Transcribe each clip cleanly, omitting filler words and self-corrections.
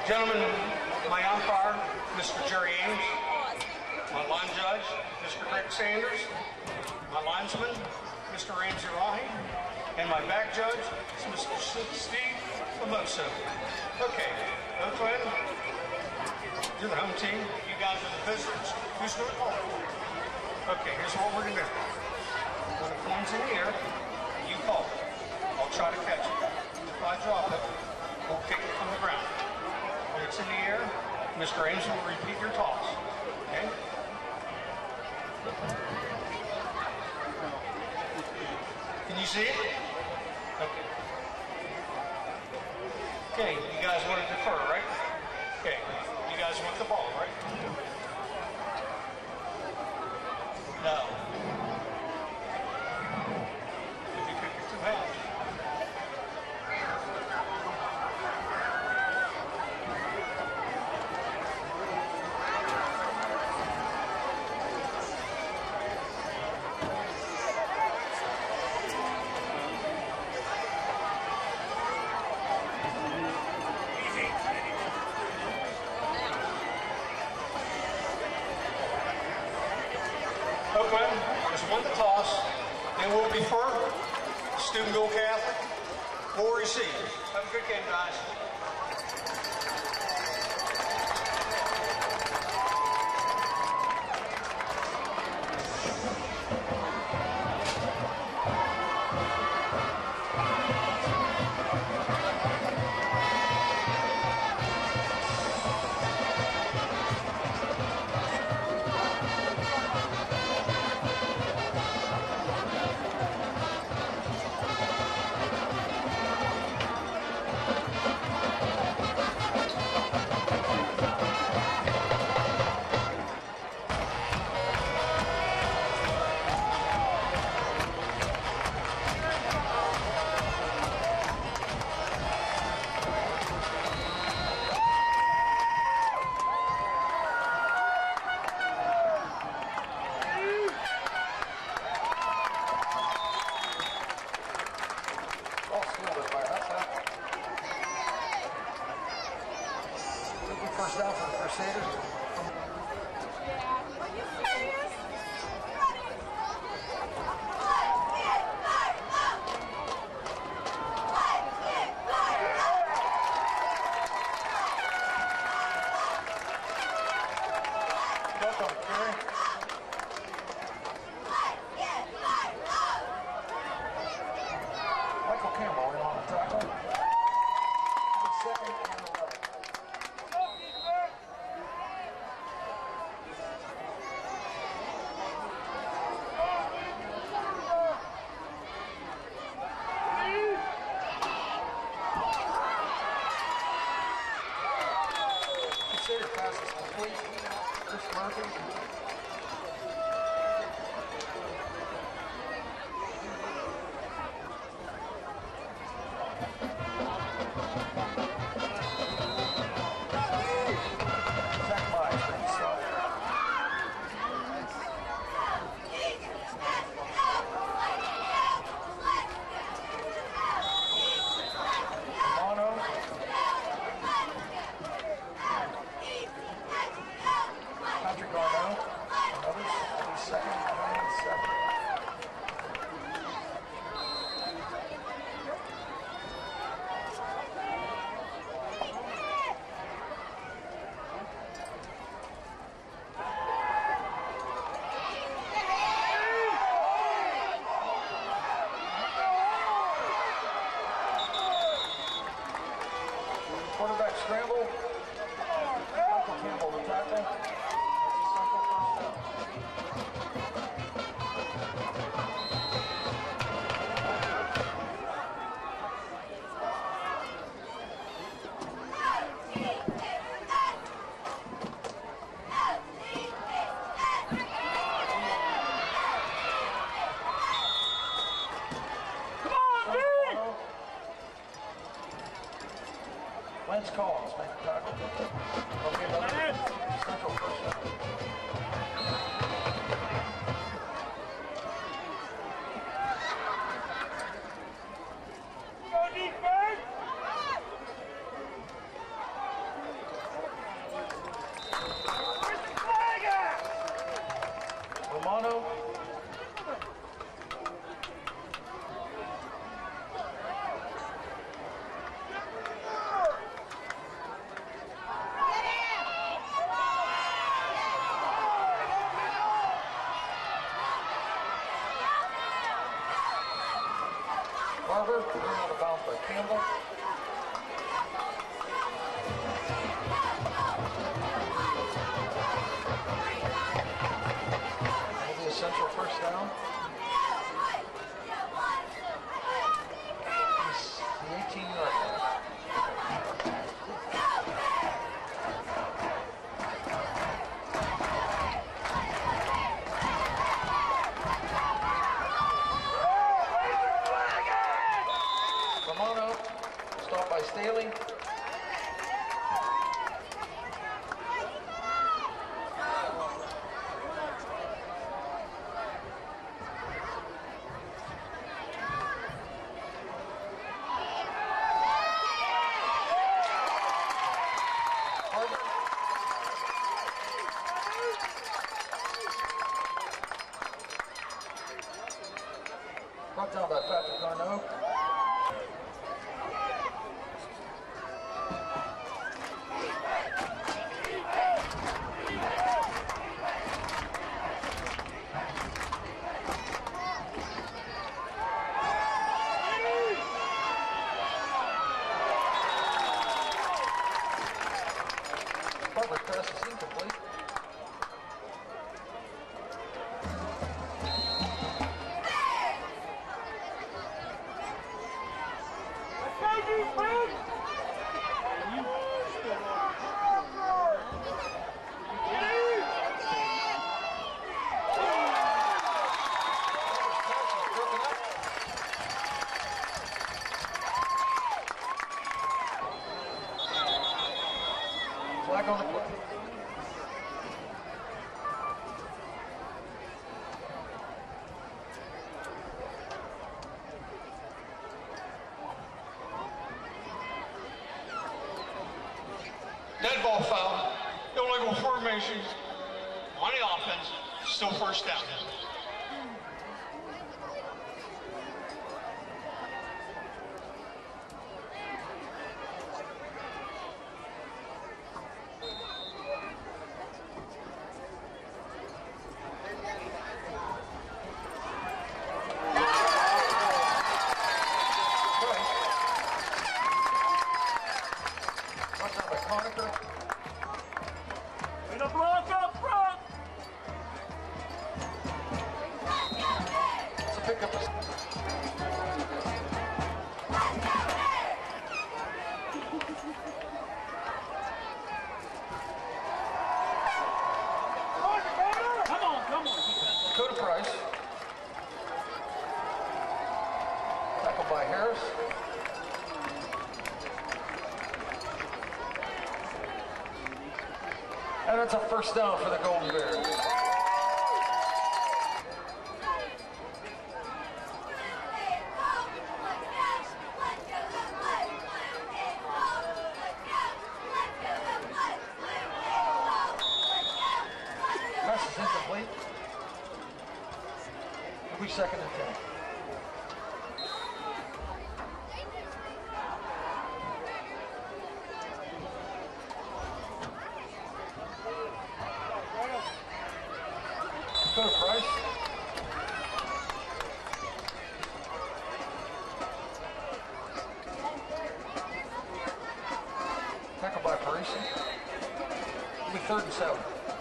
Gentlemen, my umpire, Mr. Jerry Ames, my line judge, Mr. Rick Sanders, my linesman, Mr. Ramsey Rahi, and my back judge is Mr. Steve Famoso. Okay, Oakland, you're the home team. You guys are the visitors. Who's going to call it? Okay, here's what we're going to do. When the coin's in the air, you call it. I'll try to catch it. If I drop it, we'll kick it from the ground. When it's in the air, Mr. Ames will repeat your toss. Okay? Can you see it? Okay. Okay, you guys want to defer, right? Okay, you guys want the ball, right? No. If you kick it too high. Oakland has won the toss, and will defer. Steubenville Catholic will receive. Have a good game, guys. First down for the Crusaders. Are you serious? Welcome, Kerry. Michael Campbell in on the tackle. Second and 11. Crusader pass is complete. Chris Murphy. Patrick Garneau, others, second and 7. Quarterback scramble. Michael Campbell, the tackle. Central first down. Lance Collins, make the tackle. Okay, another Central first down. Go defense! thrown out of bounds by Campbell. That'll be a central first down. It's the 18-yard line. Romano, stopped by Staley. Brought down by Patrick Garneau. Harvard pass is incomplete. Flag on the play. Dead ball foul. Illegal formation on the offense. Still first down. Brought down by Conacher. In a block up front! It's a pickup. Come on. Dakota Price. Tackled by Harris. And it's a first down for the Golden Bears. Pass is incomplete. It'll be second and 10. Dakota Price. Tackled by Parisi. It'll be third and 7.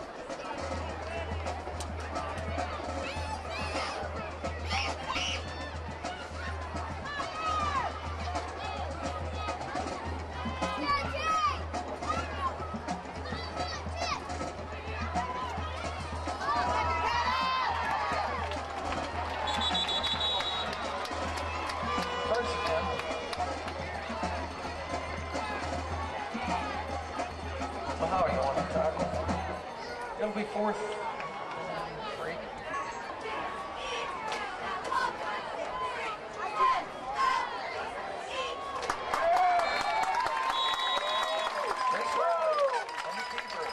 Price again. Well, how are you on the tackle? It'll be fourth. 3. Nice rally on the keeper.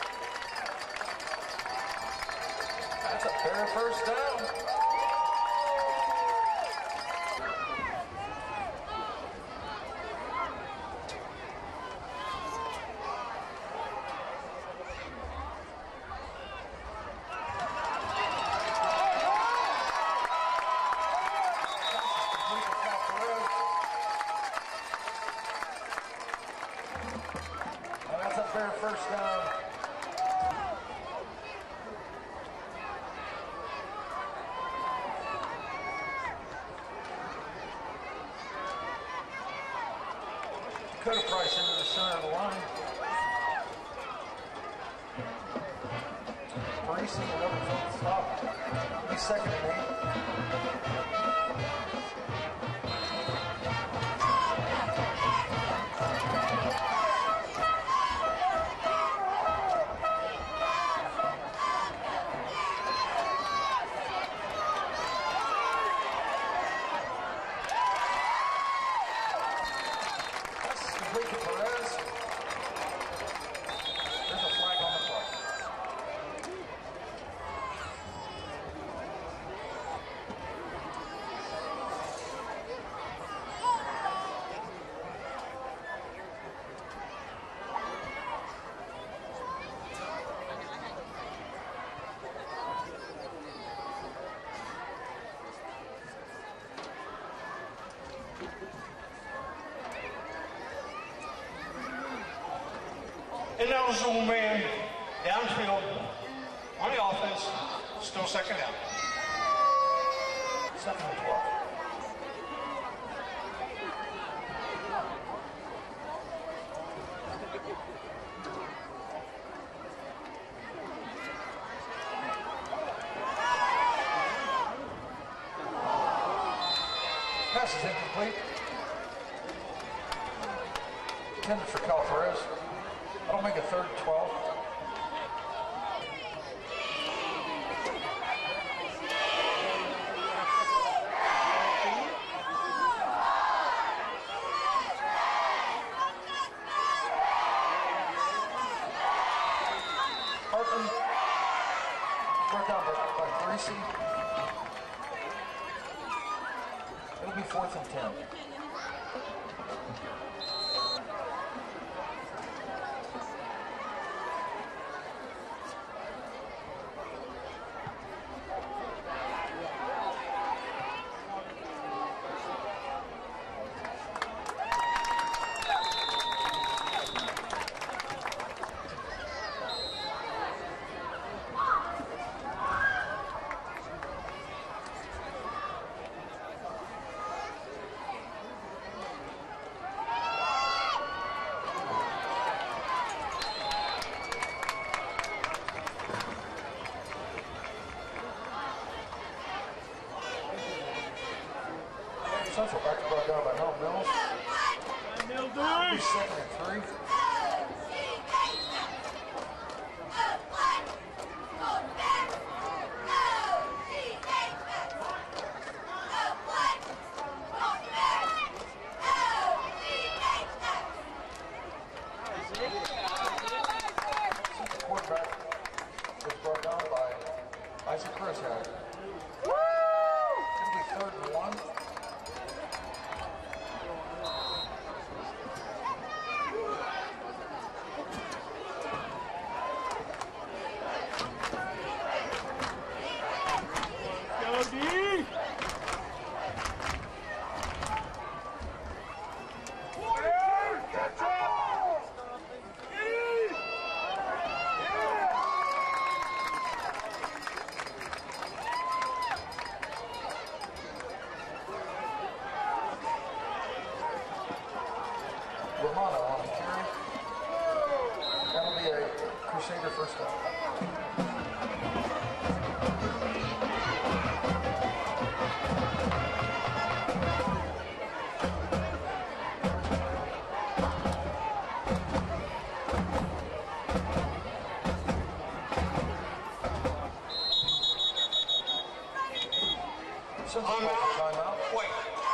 That's a fair first down. Complete to Cal Perez. center, first down. Dakota Price into the center of the line. Parisi, another field stop. He's second and 8. Ineligible man downfield on the offense, still second down. Second and 12. Pass is incomplete. Intended for Cal Perez. That'll make it 3rd and 12. Hartman brought down by Parisi. It'll be 4th and 10. Central back to brought down by Mel Mills. He's 2nd and 3. Quarterback was brought down by Isaac Chryshak. It'll be 3rd and 1. Romano on the carry. That'll be a Crusader first down. Timeout. Wait.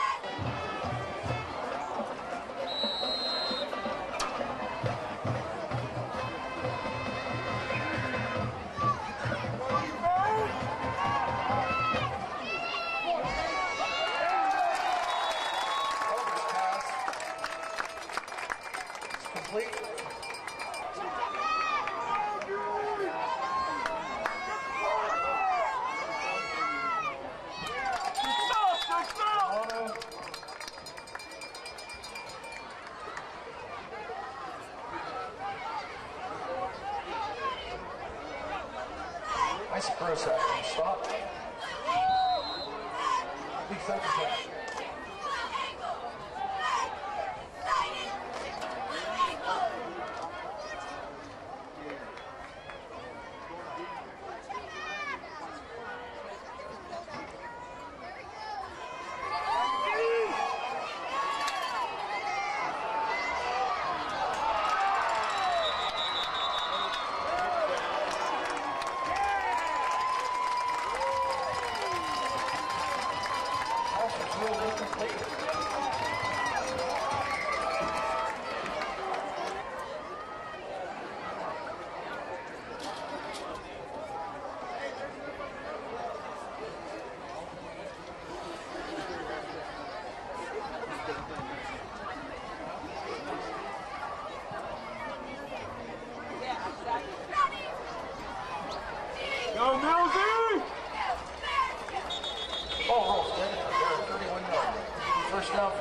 Complete. Stop! Isaac Rosak, stop. Big 30 seconds. Go, Millsy! Ball rolls, David. They're 31 yards. First down.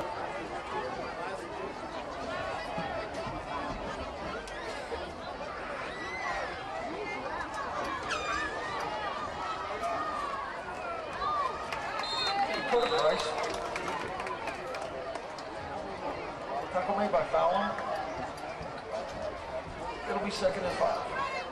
Put it, Bryce. Tackle made by Fallon. It'll be 2nd and 5.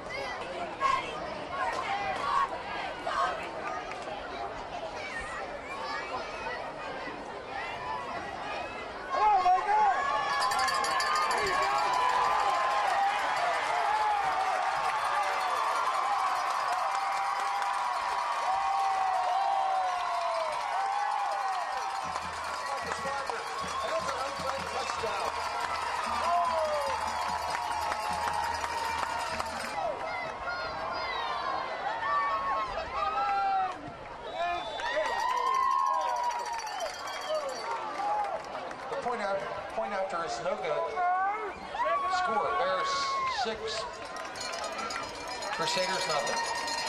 Point after is no good. Score, Bears 6, Crusaders nothing.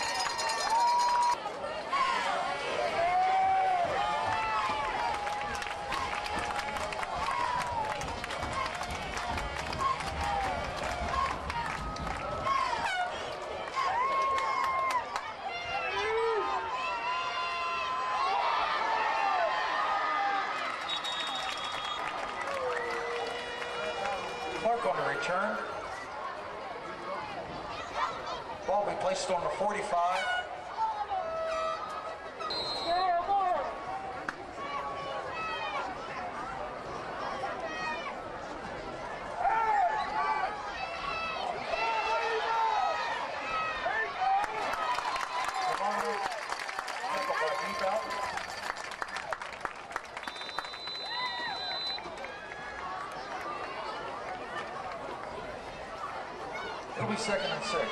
Clark on the return. Ball will be placed on the 45. It'll be 2nd and 6.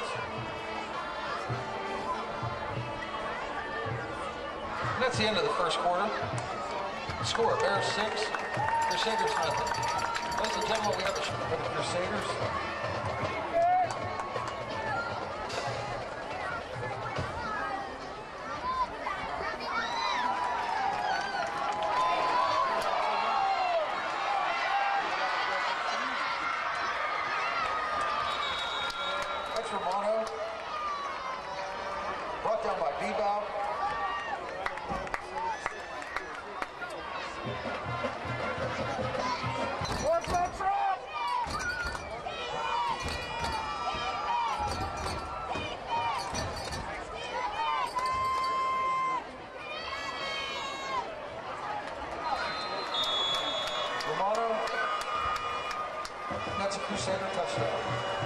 And that's the end of the first quarter. Score, Bears 6, Crusaders nothing. Ladies and gentlemen, we have the Crusaders. That's Romano. Brought down by Bebout. What's up, Trump? Romano. That's a Crusader touchdown.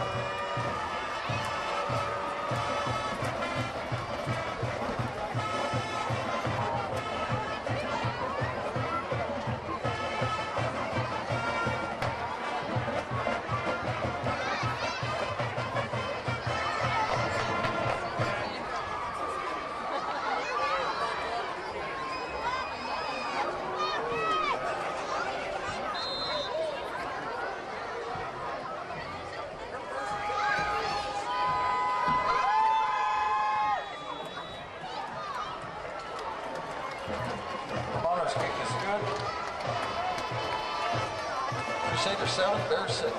Romano's kick is good. Crusader 7, Bears 6.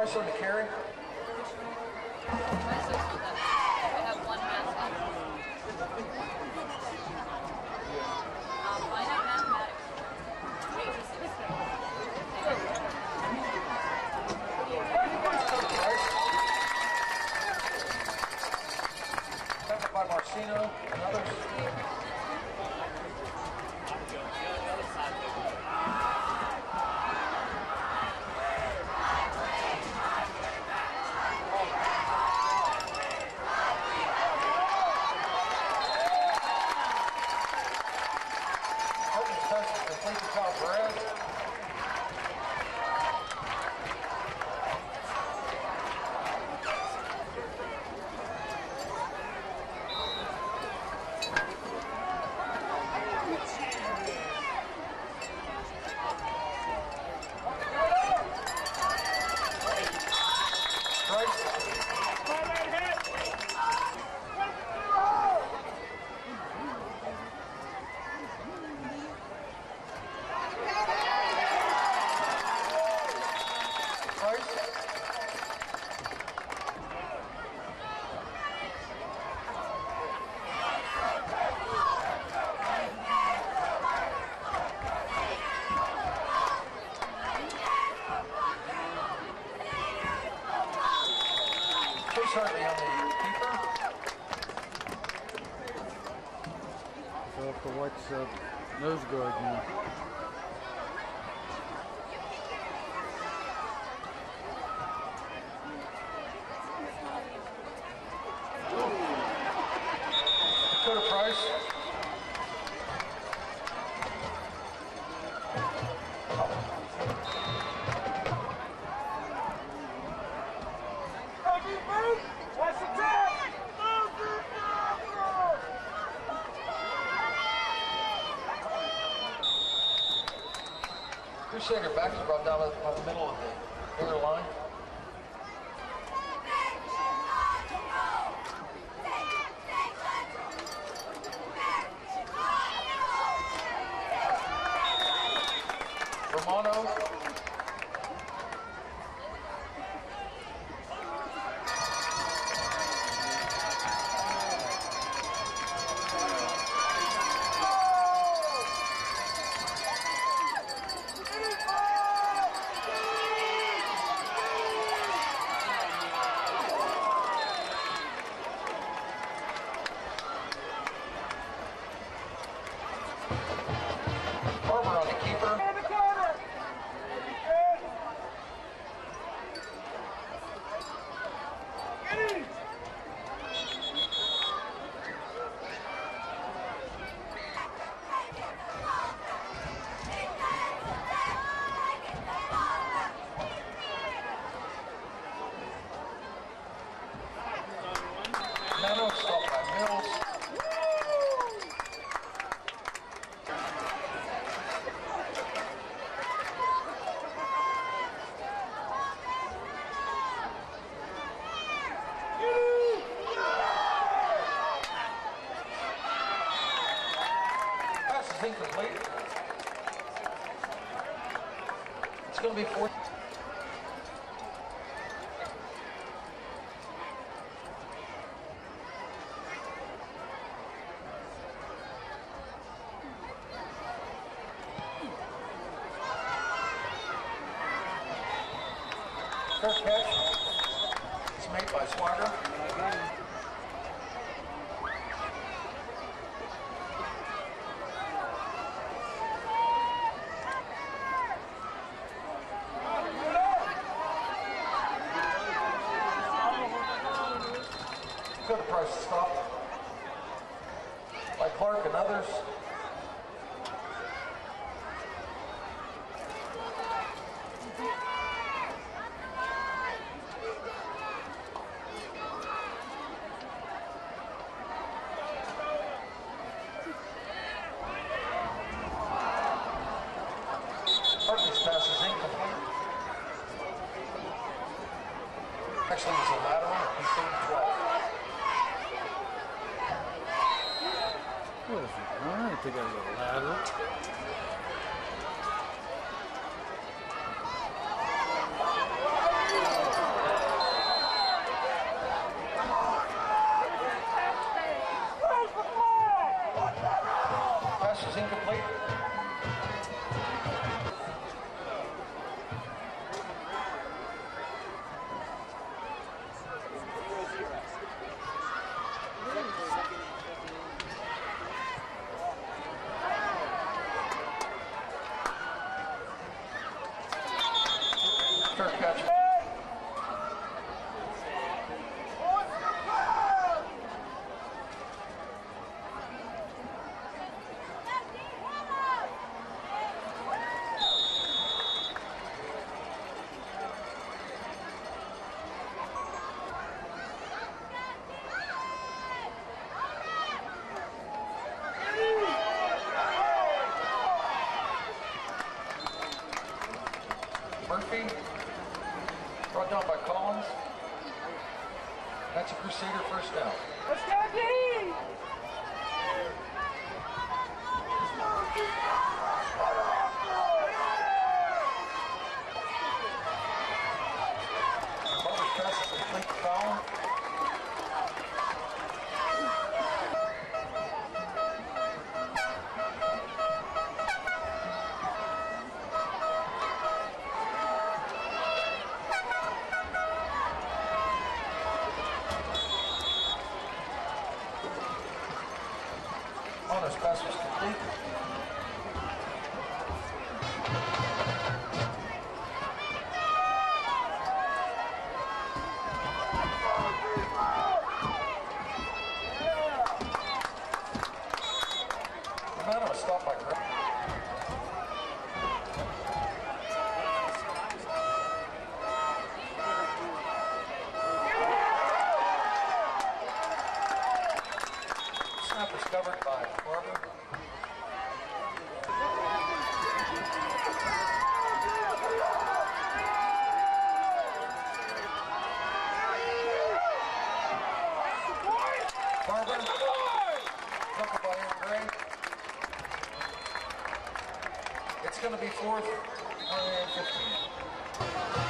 Price on the carry. Second by Marcino and others. Certainly on the keeper. So for what's nose guard now. Dakota Price. Crusader back is brought down on the middle of the inner line. Romano. Barber on the keeper. Mano stopped by Mills. Pass is incomplete. It's going to be 4. Fair catch. It's made by Swider. Dakota Price stopped by Clark and others. Hartley's pass is incomplete. Actually, it was a lateral. He's 12. What is it? I don't think that was a lateral. pass is incomplete. Fair catch. Murphy, brought down by Collins. That's a Crusader first down. Let's go, D! Barber's pass is complete to Fowler. Honors pass was complete. Romano was stopped by Grant. Snap was covered by Barber. Barber, tackle by Aaron Gray. It's going to be 4th and 15.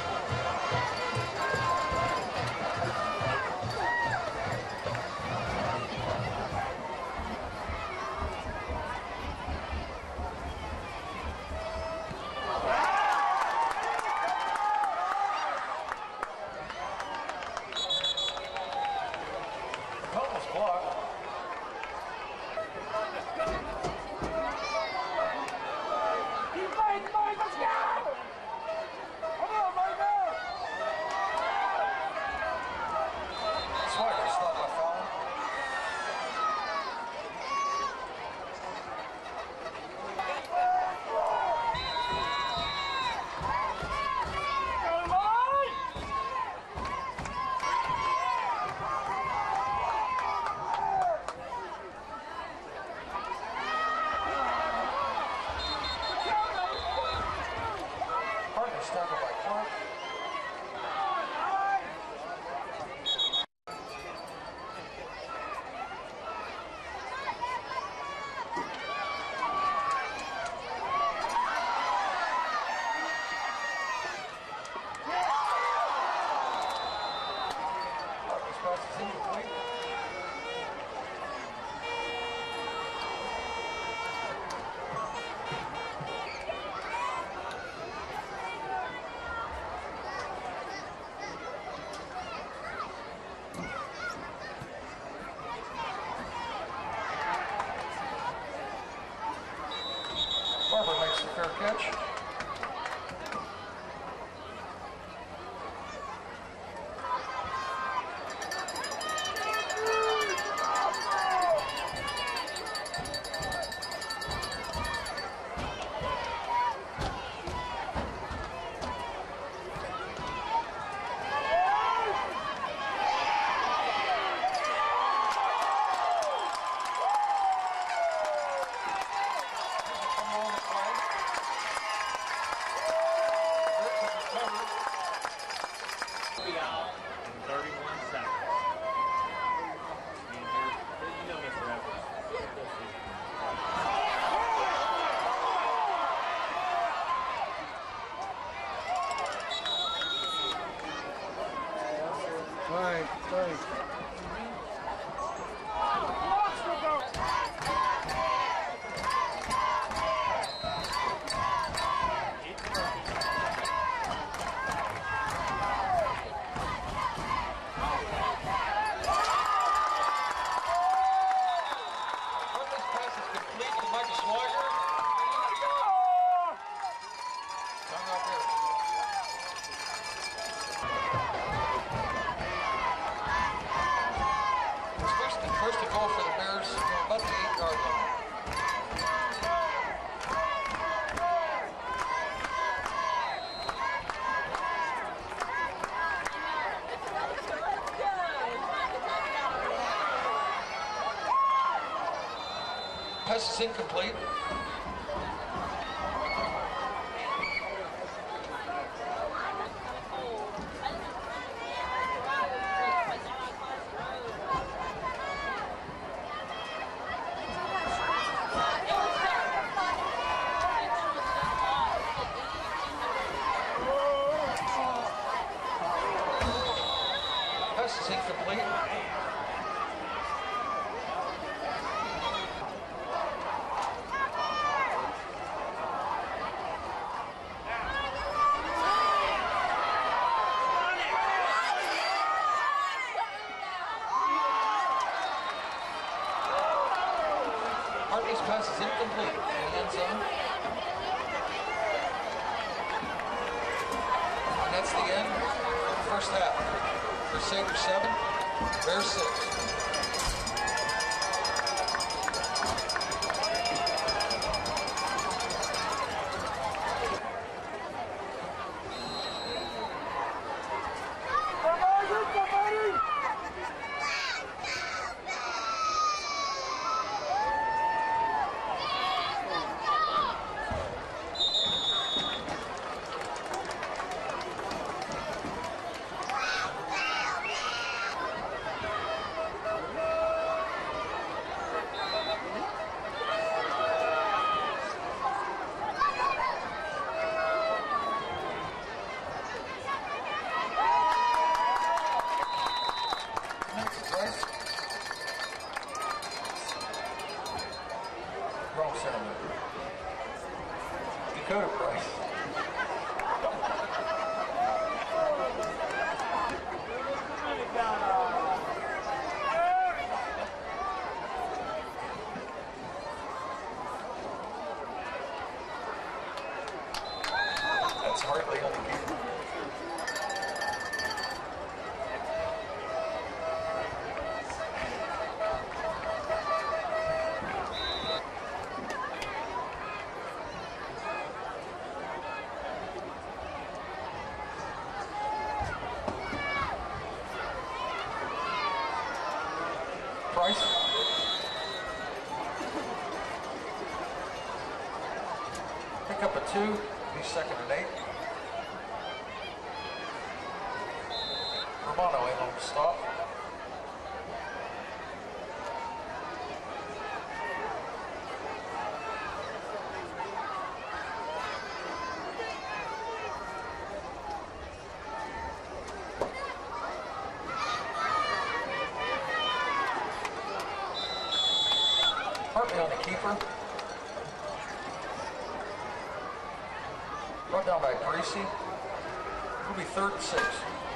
The punt was blocked. Let's go! Come on, right now! Swagger stopped by Fowler. Come on! Hartman tackled by Clark. Hartman's pass is incomplete. Barber makes the fair catch. Come on the play. Pass is incomplete. Pass is incomplete. Hartley's pass is incomplete in the end zone. And that's the end of the first half. Crusaders 7, Bears 6. Wrong center. Dakota Price. That's hardly on the keeper. Price. Pick up a 2, be second and 8. Romano in on the stop. Hartley on the keeper. Brought down by Greasy. It'll be 3rd and 6.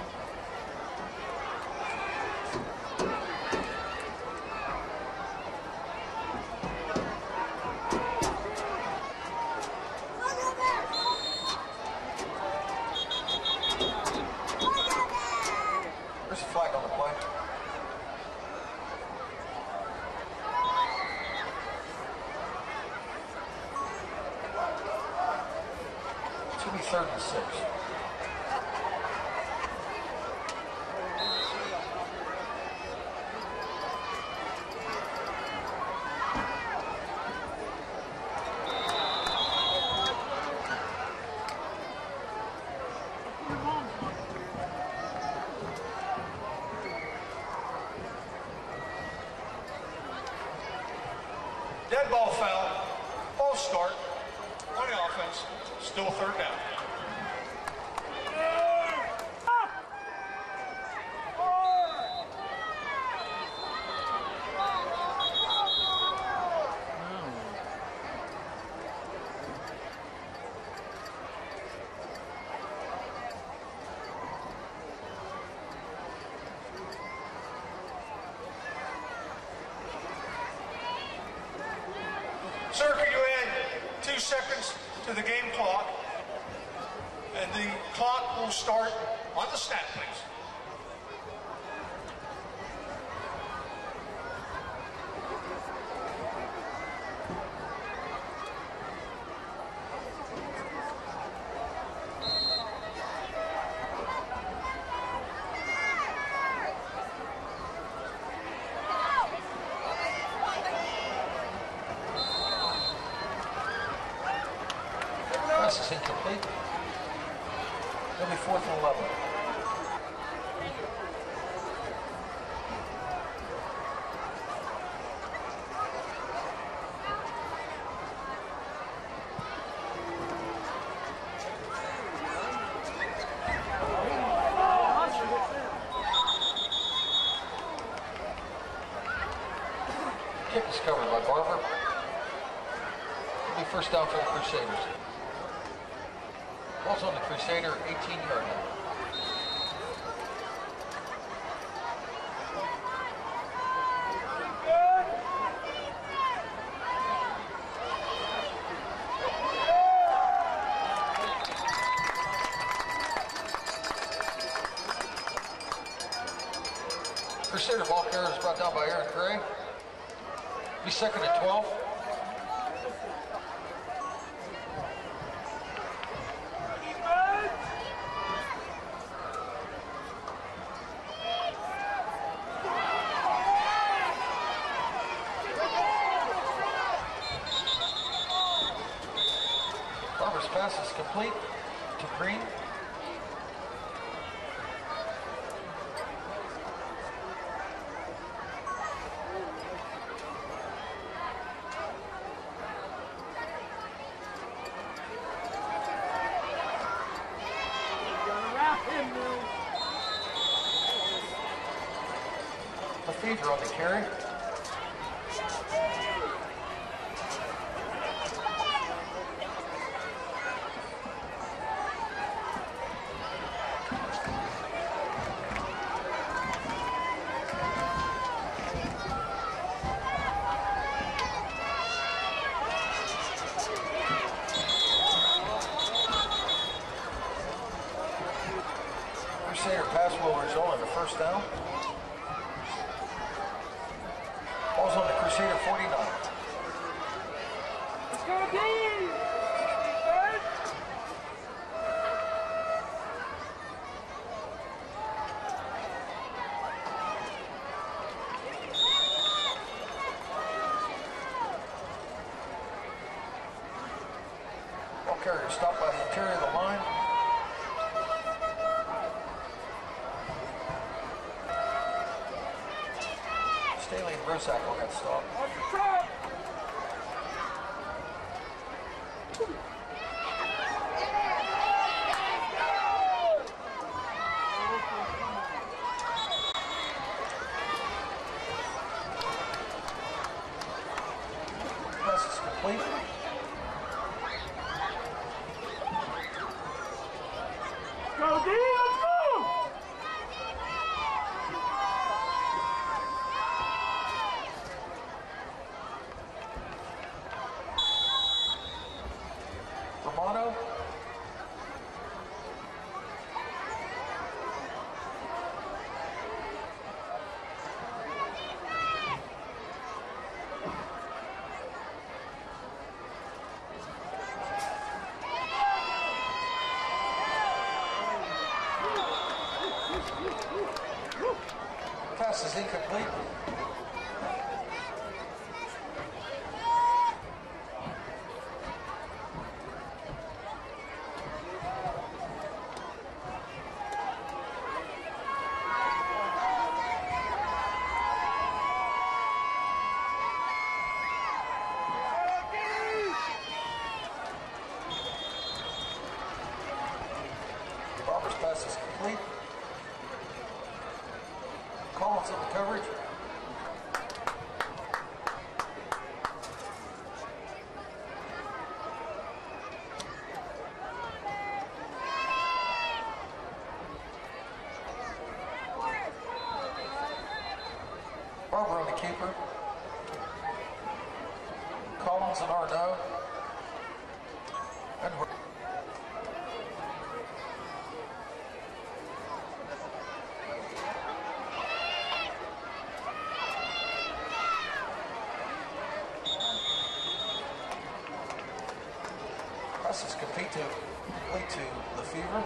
There's a flag on the play. Should be 3rd and 6. Dead ball foul. False start on the offense. Still 3rd down. Sir, can you add 2 seconds to the game clock? And the clock will start on the snap, please. Pass is incomplete. It'll be 4th and 11. Kick is covered by Barber. It'll be first down for the Crusaders. Ball's on the Crusader 18-yard line. Crusader ball carrier is brought down by Aaron Gray. Be 2nd and 12. Barber's pass is complete to Green. Lefevre on the carry. Crusader pass will result in a first down. Ball's on the Crusader 49. Let's go, Dean! Ball carrier stopped by the interior of the line. Staley and Brosack will get stopped. Watch the trap! Pass is complete. Go, Dean! Let's go! Romano. Pass is incomplete. Barber's pass is complete. Collins in the coverage. Barber on the keeper. Collins and Arnaud. And pass is complete to Lefevre.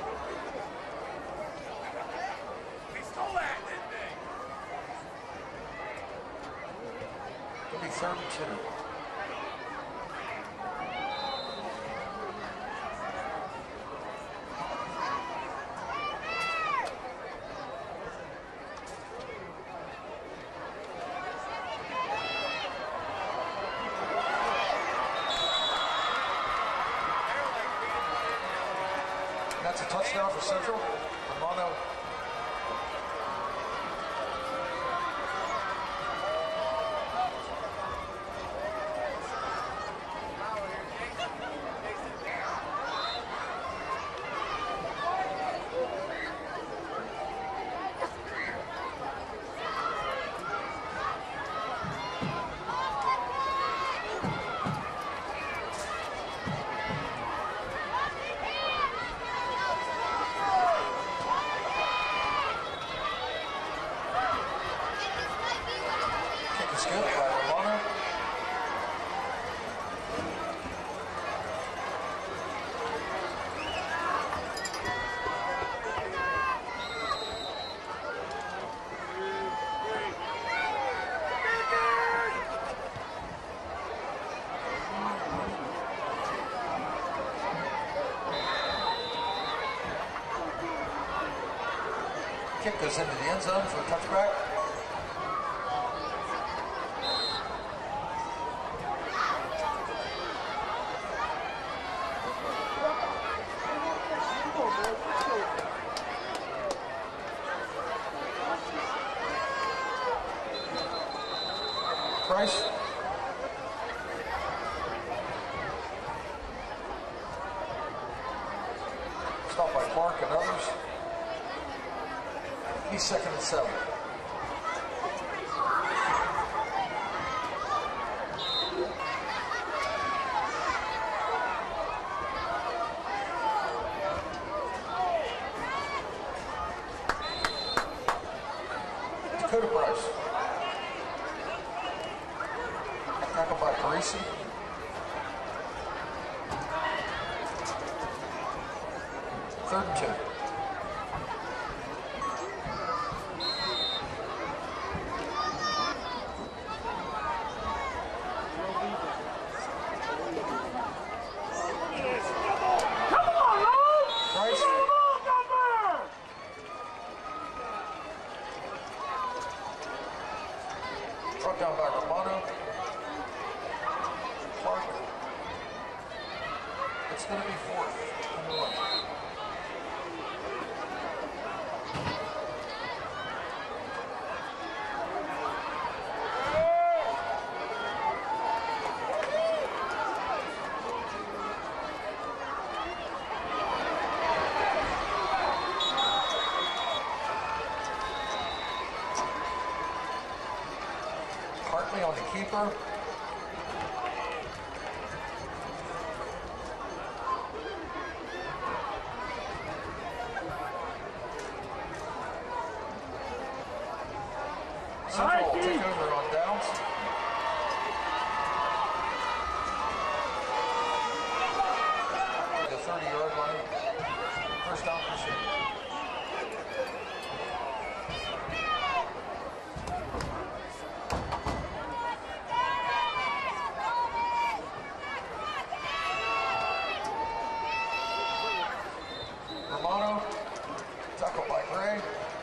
We stole that, didn't they? It'll be 3rd and 2. a touchdown for Central. Romano. Kick is good by Romano. Kick goes into the end zone for a touchback. Price. Stopped by Clark and others. He's 2nd and 7. Dakota Price. Tackled by Parisi. Third and 2. Brought down by Romano. Clark. It's going to be 4th and 1. Hartley on the keeper. Central will take over on downs. The 30-yard line. First down for Central. Romano, tackled by Gray.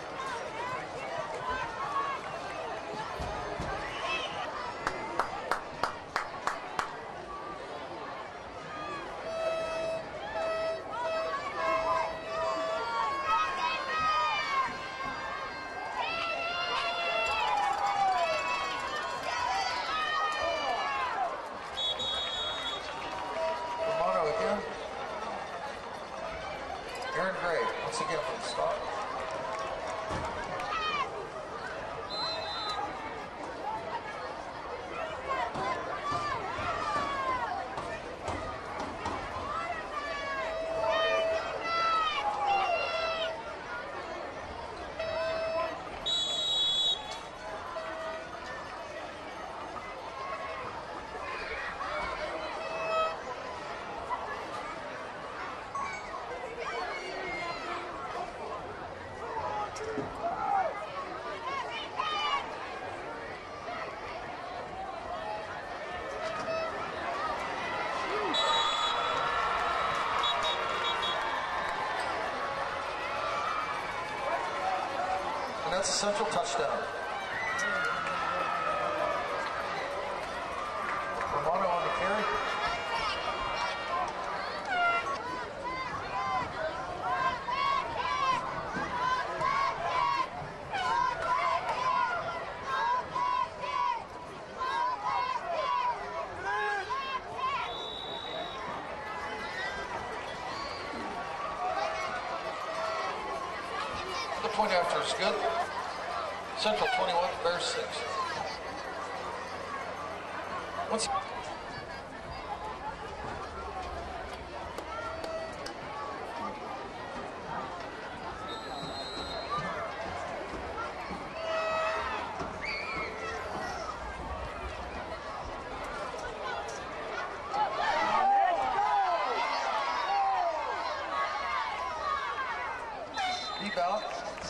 Romano again. Aaron Gray, once again from the start. And that's a Central touchdown. Romano on the carry. point after is good. Central 21, Bears 6. Once deep out.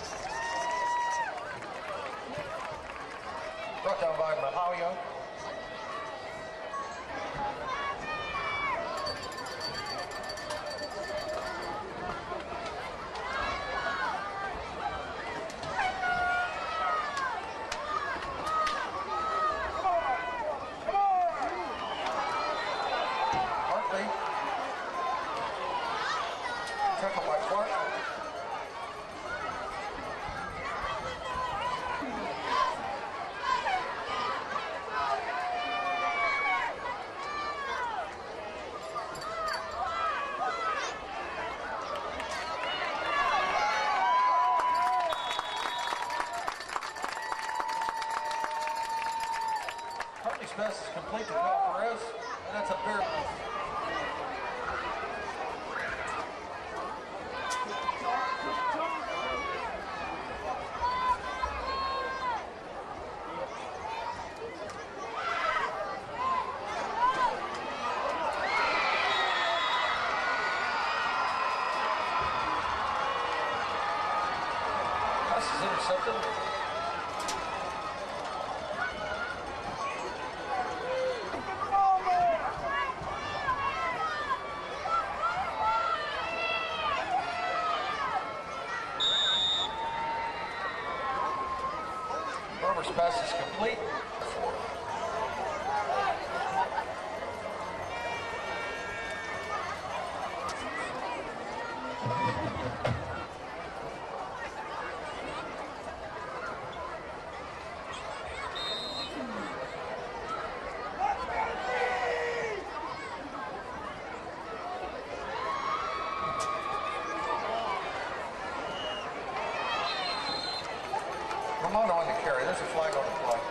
Brought down by Mahawio. Hartley. Tackle by Clark. Hartley's pass is complete to Kyle Perez, and that's a Bear. Pass is intercepted. Barber's pass is complete. Romano on the carry. There's a flag on the play.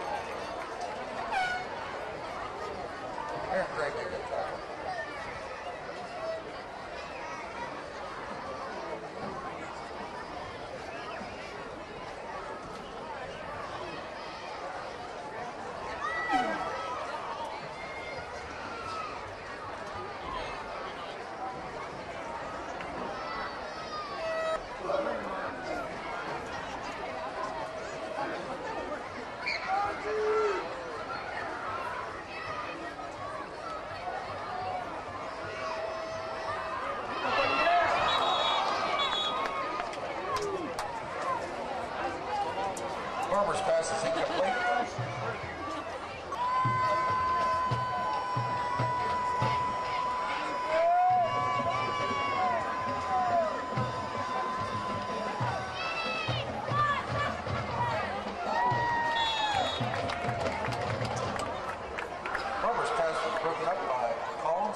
Aaron Gray made that tackle. Barber's pass is incomplete. Barber's pass was broken up by Collins.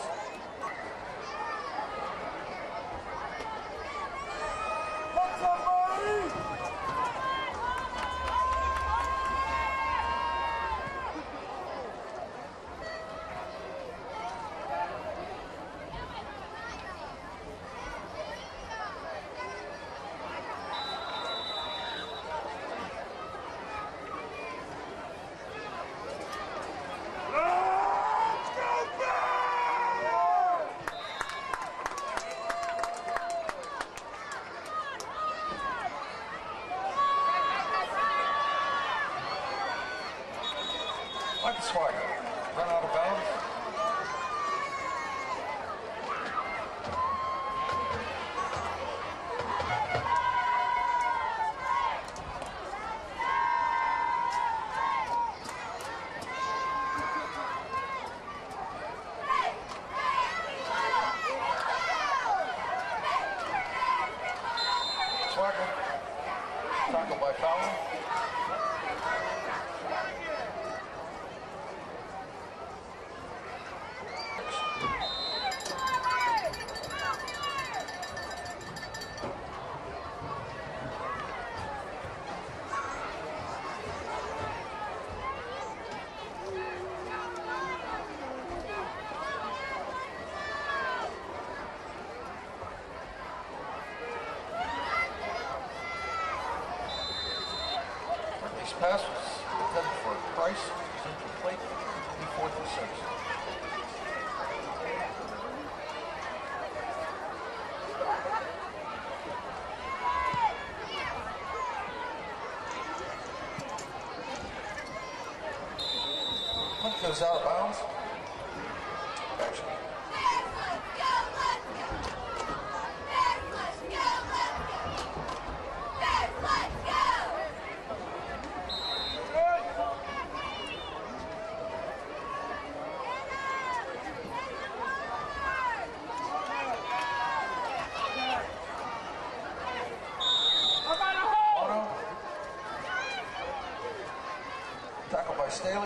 Like a Swagger, run out of bounds. Swagger, tackled by Fowler. pass was intended for Price. It's incomplete. Be 4th and 6. Punt goes out of bounds. Action. Auto. Tackle by Staley.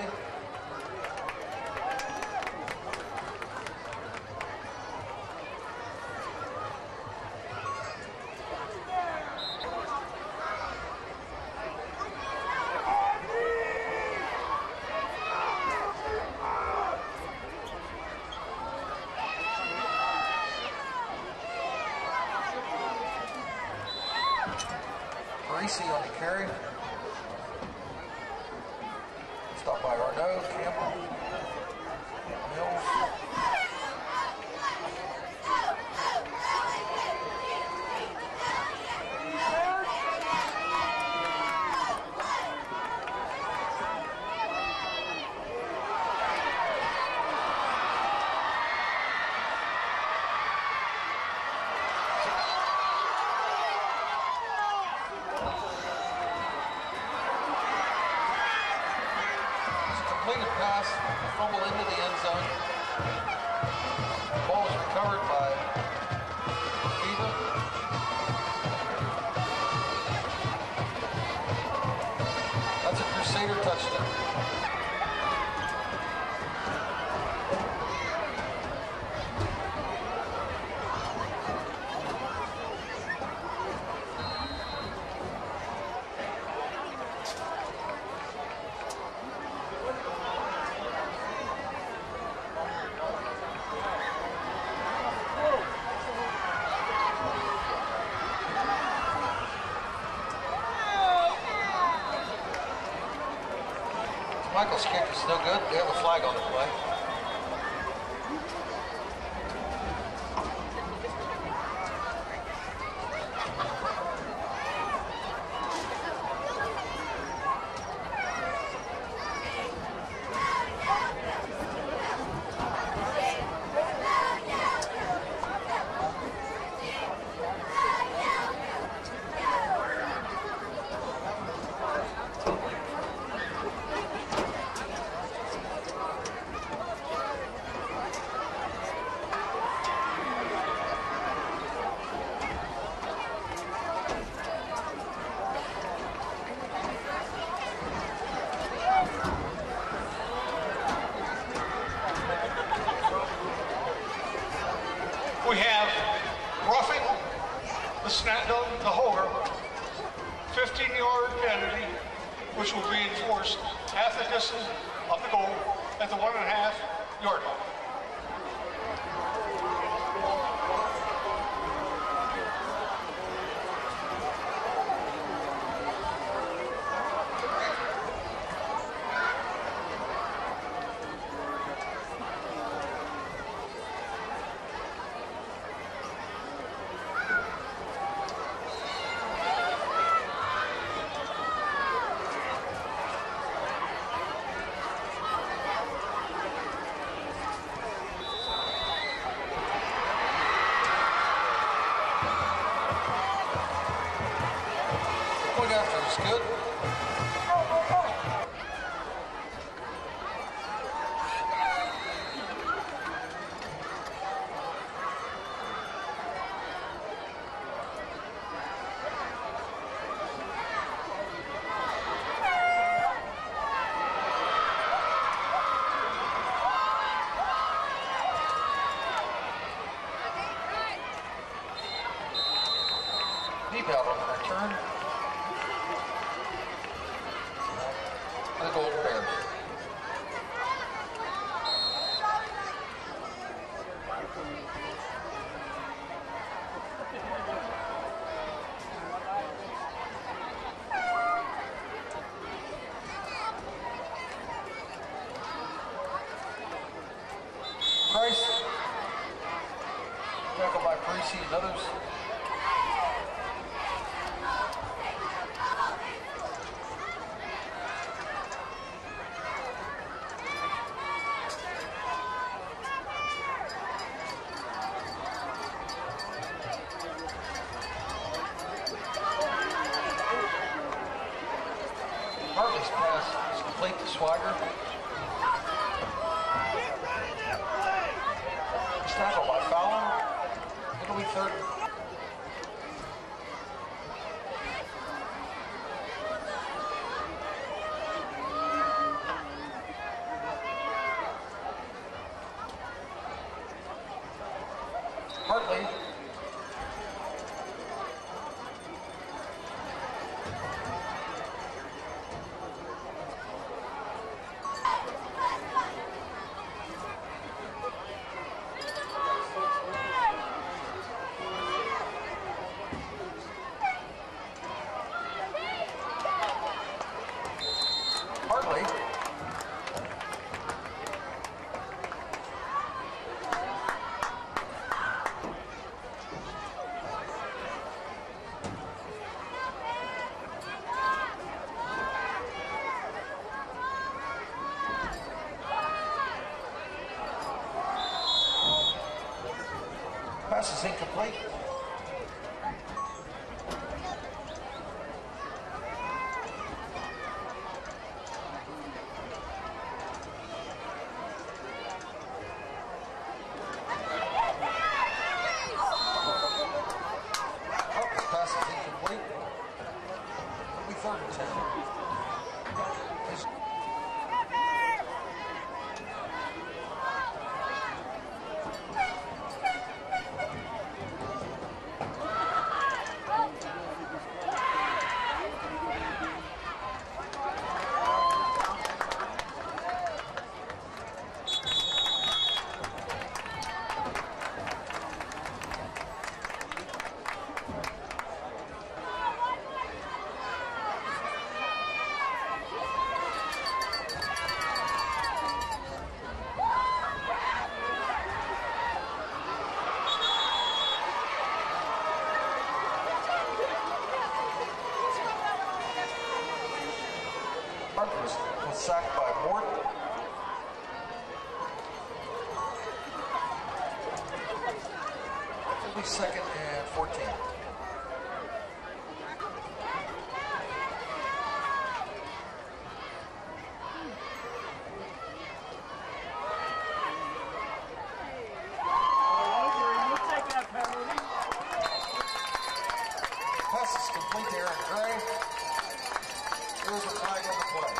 Parisi on the carry. Stopped by Arnaud, Campbell, Mills. Completed pass, fumble into the end zone. Ball is recovered by Fever. That's a Crusader touchdown. Michael's kick is no good. They have a flag on the play. We have roughing the holder, 15-yard penalty, which will be enforced half the distance of the goal at the 1.5-yard line. Point after is good. Deep out on the return. The Golden Bears. tackle by Parisi and others. Hartley's pass is complete to Swagger. He's tackled by Fallon. It'll be third. Hartley. Hartley. Pass is incomplete. Pass is incomplete. It'll be third and 10. Was sacked by Mort. It'll be second and 14. Pass is complete to Aaron Gray. There's a flag on the play.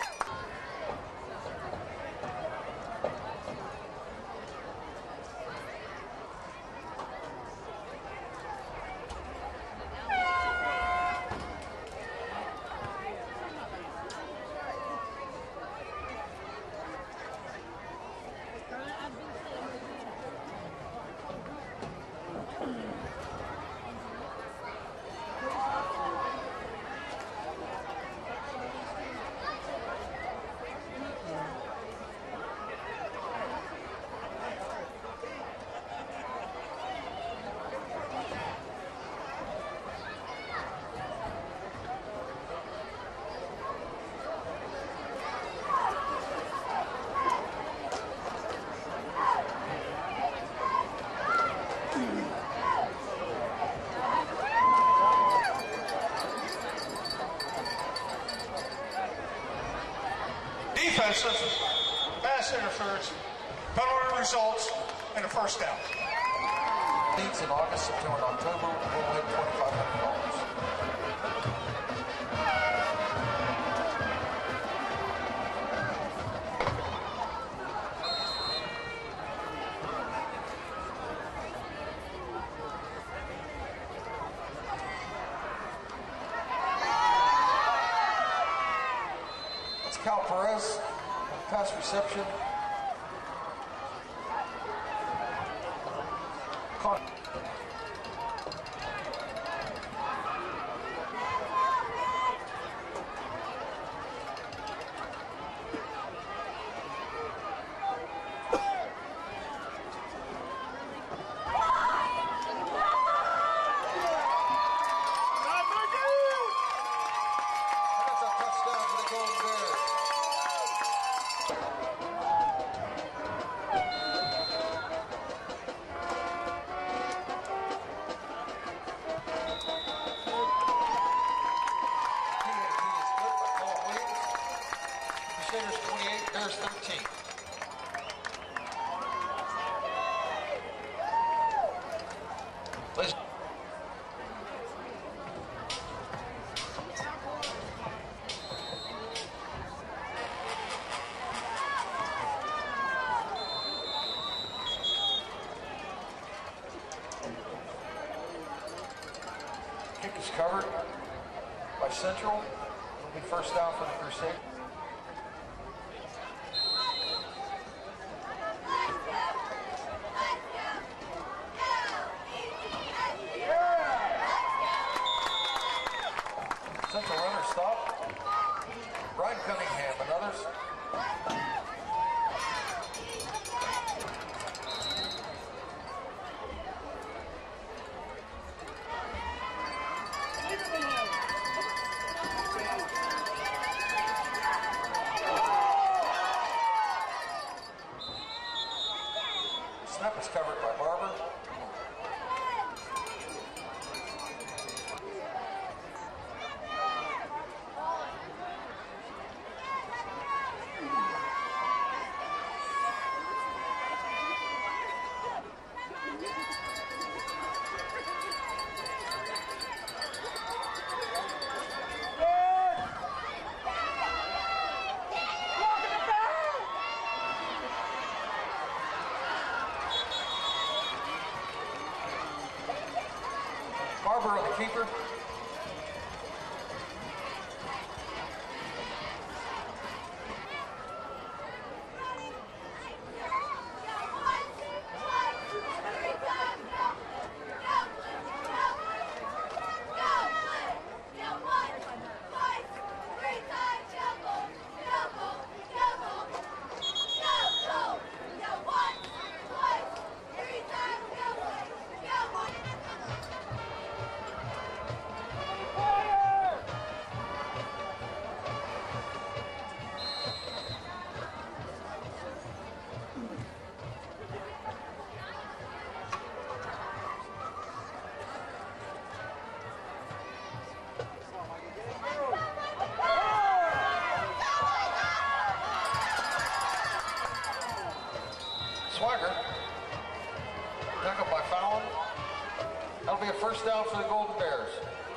Defensive pass interference, penalty results, and a first down. Leads in August, September, and October. We'll win $2,500. That's Cal Perez, pass reception. Caught. is covered by Central. It'll be first down for the Crusaders. Central runner stop. Brian Cunningham and others. Snap is covered by Barber. Barber on the keeper. Swagger, tackled by Fallon. That'll be a first down for the Golden Bears.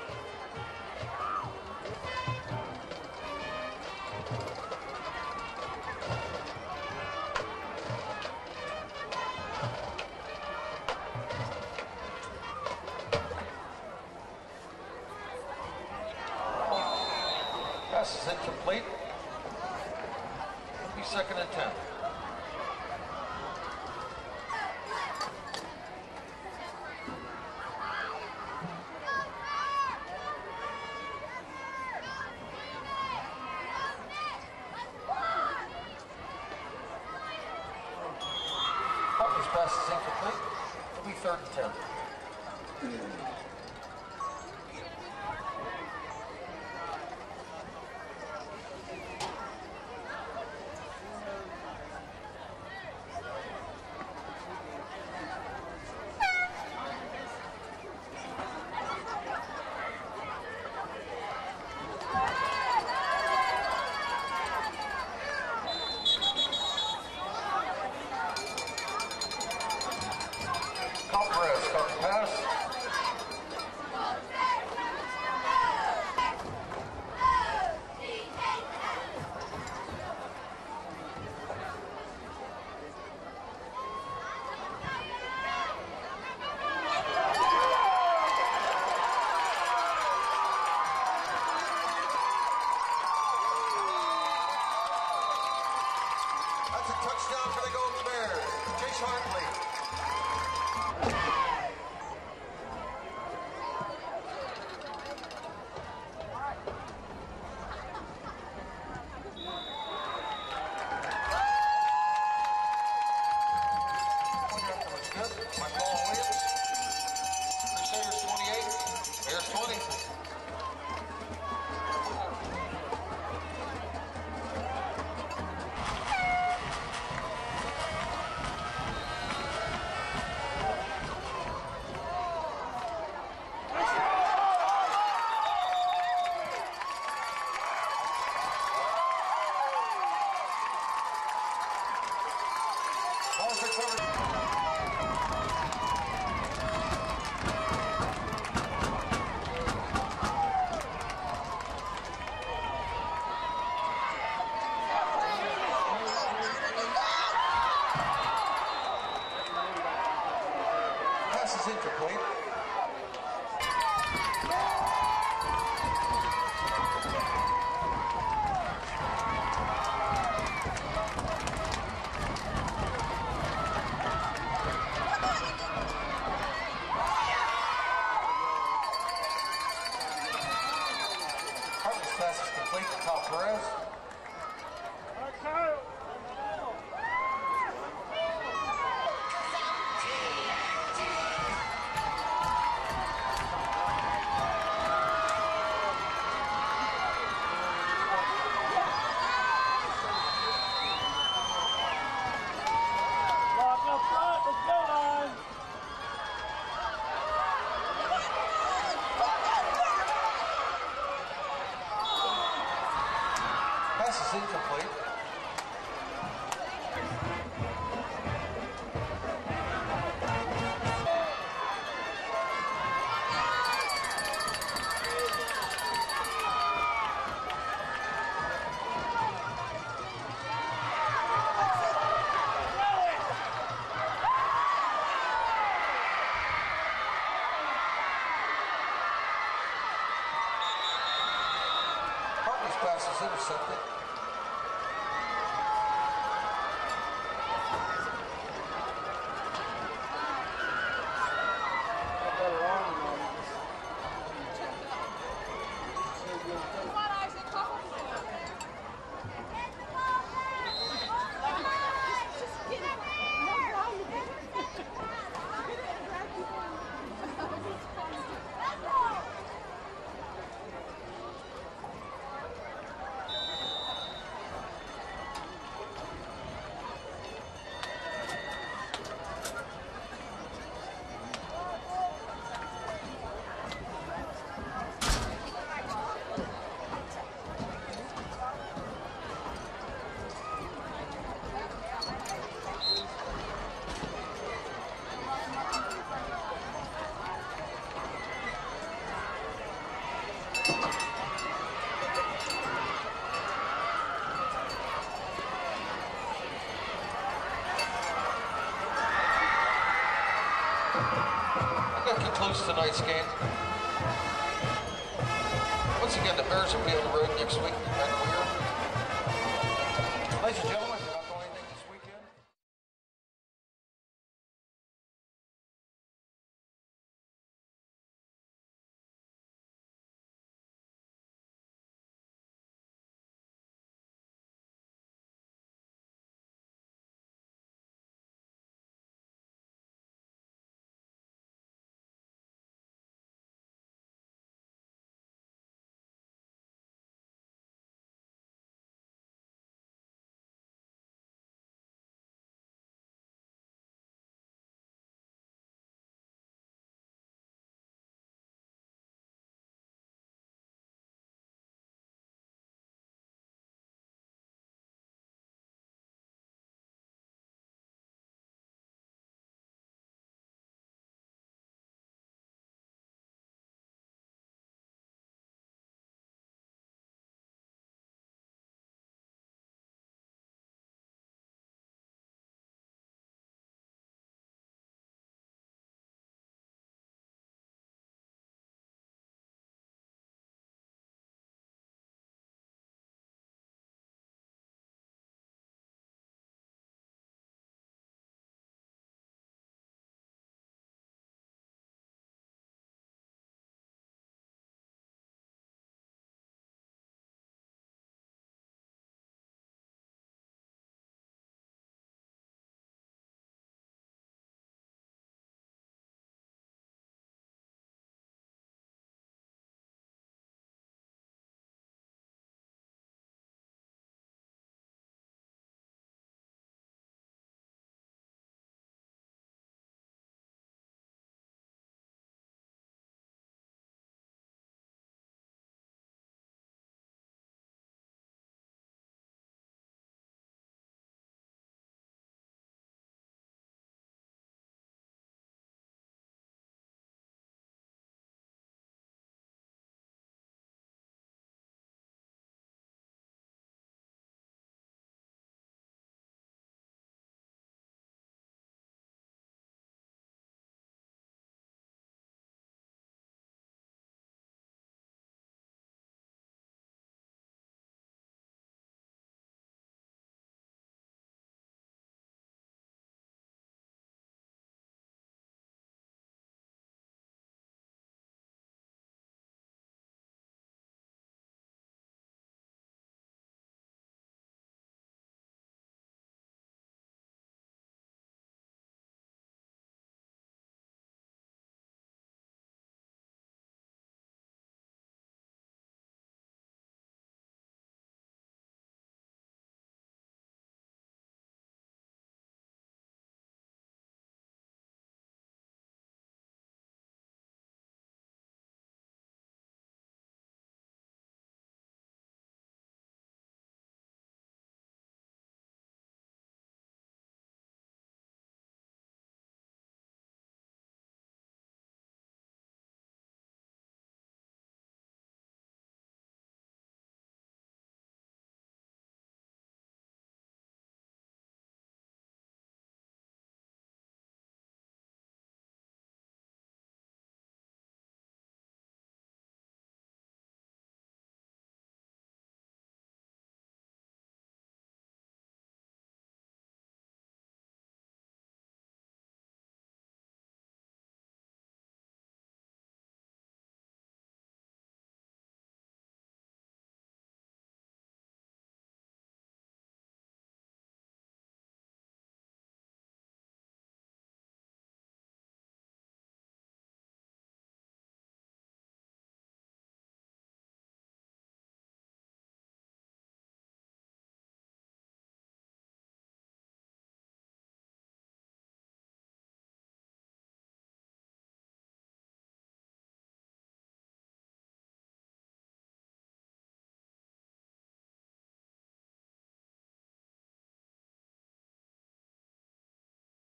Pass is incomplete. It'll be 2nd and 10. His pass is incomplete. It'll be 3rd and 10. Perez caught the pass. That's a touchdown for the Golden Bears. Chase Hartley. Paul Williams. Crusaders 28, Bears 20. Balls recovered. Pass is incomplete. is incomplete. Hartley's pass is intercepted. That concludes tonight's game. Once again, the Bears will be on the road next week. Ladies and gentlemen.